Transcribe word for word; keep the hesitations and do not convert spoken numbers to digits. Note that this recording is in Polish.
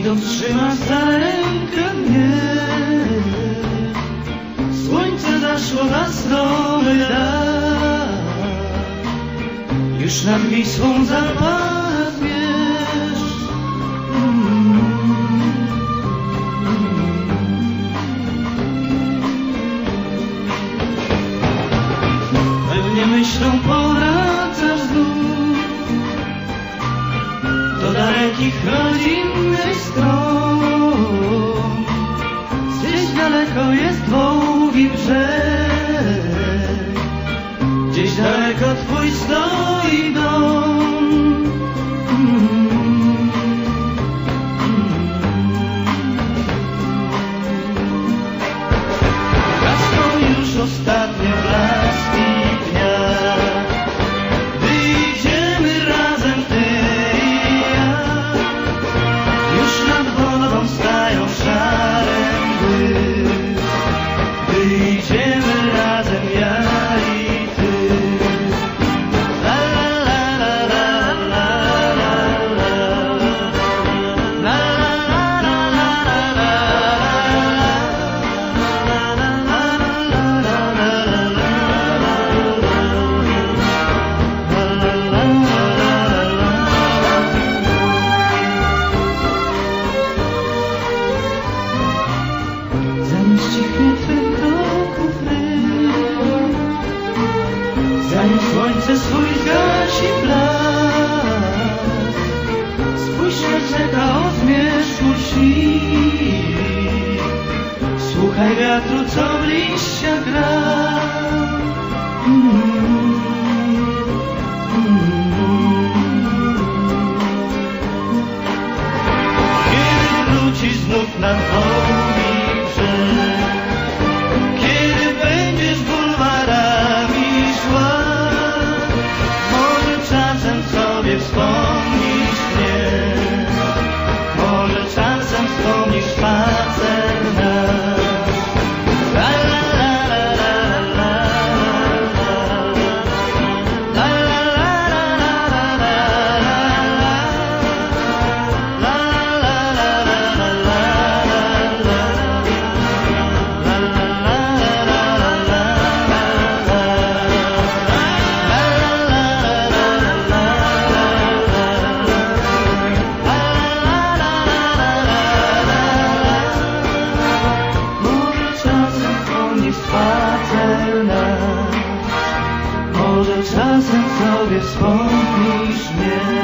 trzymasz za rękę mnie. Słońce zaszło na strony dach, już nad Wisłą zapadniesz. Pewnie myślą powracasz znów do dalekich rodzinnych stron. Gdzieś daleko jest długi brzeg, gdzieś daleko twój stoi dom. Gasną już ostatnie blaski dnia, gdy idziemy razem ty i ja. Już nad wodą stają szare mgły, gdy idziemy razem ja i ty. La la la la la la la la la la zanim ścichnie twych kroków ryb, zanim słońce swój zgasi blask, spójrz jak rzeka o zmierzchu lśni. Słuchaj wiatru, co w liściach gra. Kiedy wróci znów na długi brzeg, kiedy będziesz bulwarami szła, może czasem sobie wspomnisz mnie, może czasem wspomnisz spacer nasz. La la la la la la la la la spacer nasz, może czasem sobie wspomnisz mnie.